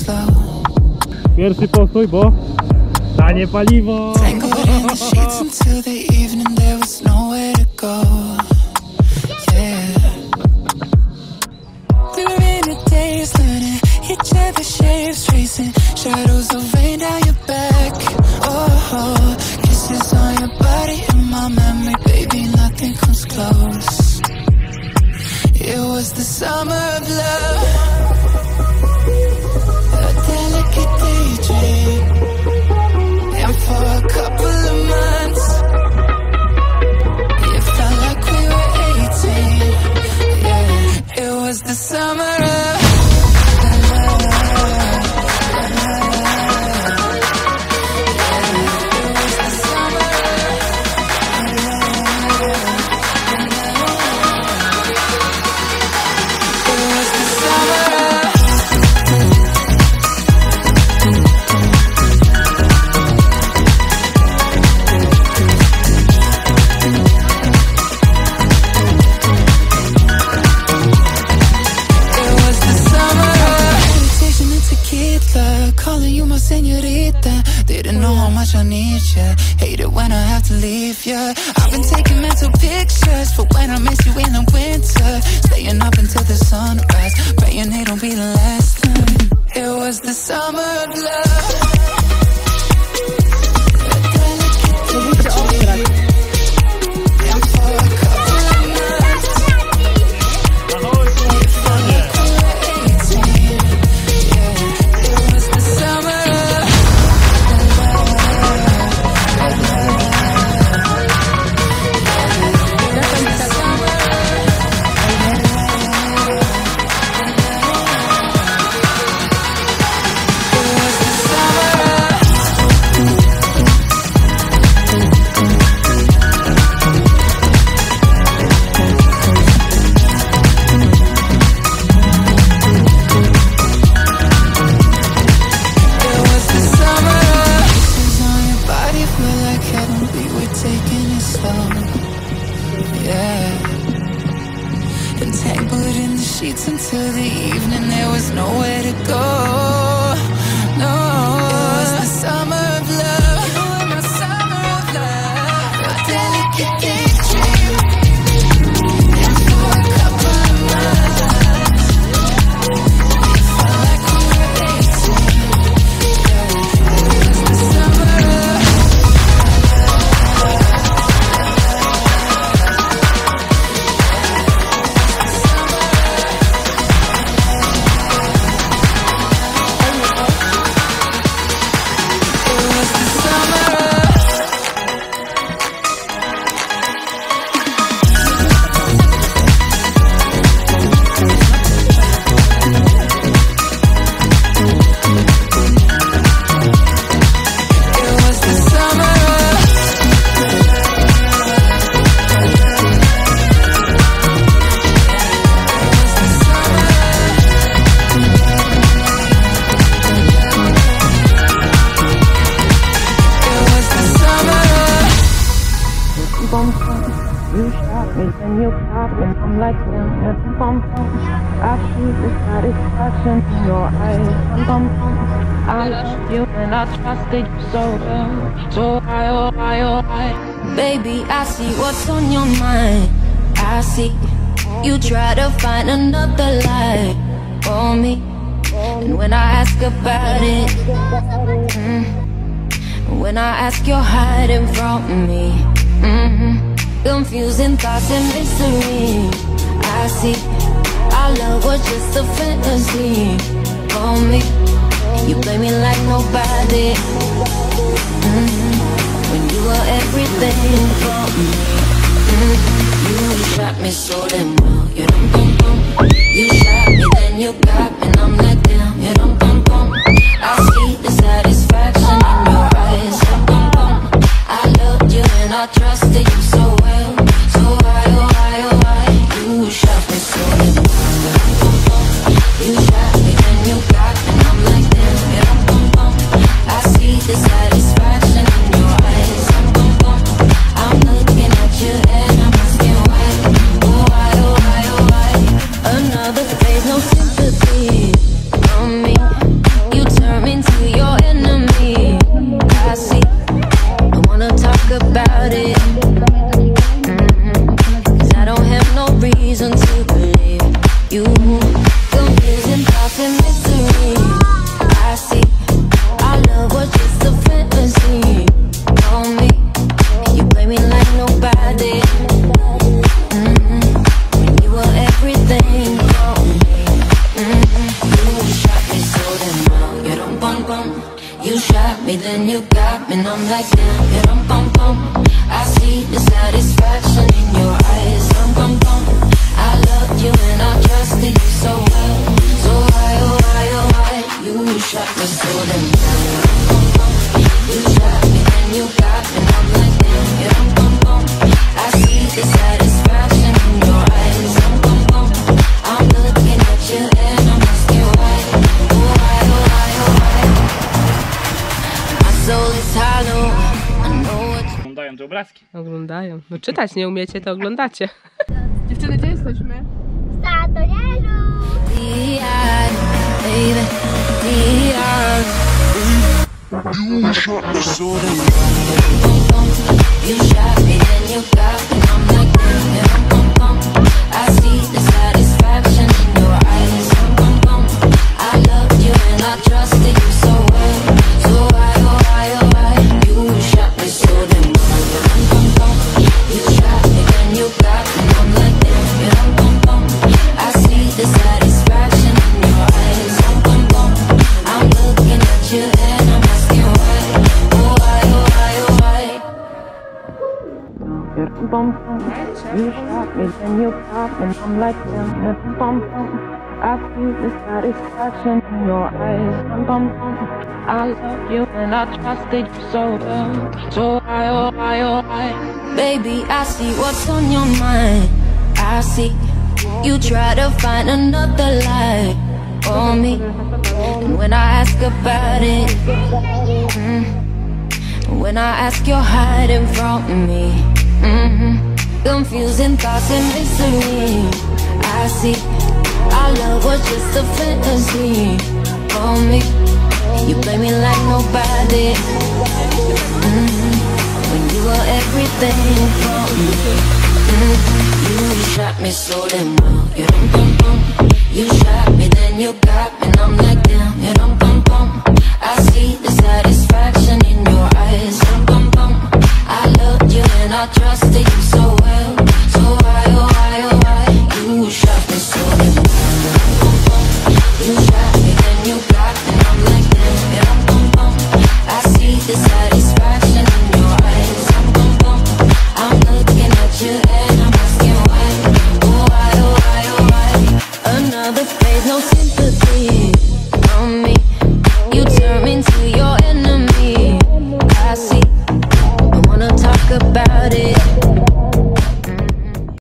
Pierwszy postój, bo tanie paliwo. Each other shapes tracing shadows of rain down your back. Oh, kisses on your body in my memory, baby, nothing comes close. It was the summer of love, a delicate daydream, and for a couple of months it felt like we were 18. Yeah, it was the summer of I need ya. Hate it when I have to leave ya. I've been taking mental pictures for when I miss you in the winter. Staying up until the sunrise, praying it don't be the last time. It was the summer of love. Until the evening, there was nowhere to go. No, it was the summer of love. Oh, my summer of love. A delicate daydream, and for a couple of months it felt like we were 18. Yeah, it was the summer of you shot me, then you pop me. I'm like, damn, bum bum. I see the satisfaction in your eyes. Bum bum. I love you and I trusted you so well. So I, oh I, oh I. Baby, I see what's on your mind. I see you try to find another life for me. And when I ask about it, when I ask, you're hiding from me. Confusing thoughts and mystery. I see our love was just a fantasy for me. You play me like nobody. When you were everything for me. You shot me so damn well. You dum bum bum. You shot me, then you got me, and I'm like damn. You dum bum bum. I see the satisfaction in your eyes. Dum bum bum. I loved you and I trusted you so well. So why, oh why, oh why? You shot me so damn well. You shot me, then you got me, and I'm like damn. You dum bum bum. I see the satisfaction in your eyes. Dum bum bum. I'm looking at you and I'm asking why. Oh why, oh why, oh why? Another phase, no sympathy. I'm like damn, you dum bum bum. I see the satisfaction in your eyes, dum bum bum. I loved you and I trusted you so well. So why, oh why, oh why, you shot me so damn down. You shot me, then you got me, and I'm like damn, you dum bum bum. I see the satisfaction in your eyes, dum bum bum. I'm looking at you and I'm asking why, oh why, oh why, oh why. My soul is hollow, I know it. Oglądają te obrazki. Oglądają. No czytać nie umiecie, to oglądacie. Dziewczyny, gdzie jesteśmy? You shot me, then you got me, and I'm like damn, yeah, bum bum. I see the satisfaction in your eyes, bum bum. I loved you and I trusted you so well. So why, oh why, oh why, you shot me so damn bum bum. You shot me, then you got me, and I'm like damn, yeah, bum bum. I see the satisfaction in your eyes, bum bum. I'm looking at you and I'm asking why, oh why, oh why, oh why. Bum bum, you shot me, then you pop, and I'm like damn, bum bum. I feel the satisfaction in your eyes, bum bum. I love you and I trusted you so well. So why, oh why, oh why? Baby, I see what's on your mind. I see you try to find another lie for me. And when I ask about it, when I ask, you're hiding from me. Confusing thoughts and mystery. I see our love was just a fantasy for me. You play me like nobody. When you were everything for me. You shot me so damn well. You dum bum bum. You shot me, then you got me, and I'm like damn. You dum bum bum. I see the satisfaction in your eyes, dum bum bum. I loved you and I trusted